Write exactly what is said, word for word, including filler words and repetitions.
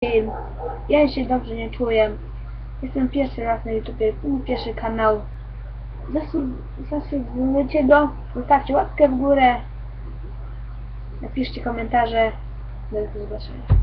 film. Ja się dobrze nie czuję. Jestem pierwszy raz na YouTubie, mój pierwszy kanał. Zasubskrybujcie go, zostawcie łapkę w górę, napiszcie komentarze. Do zobaczenia.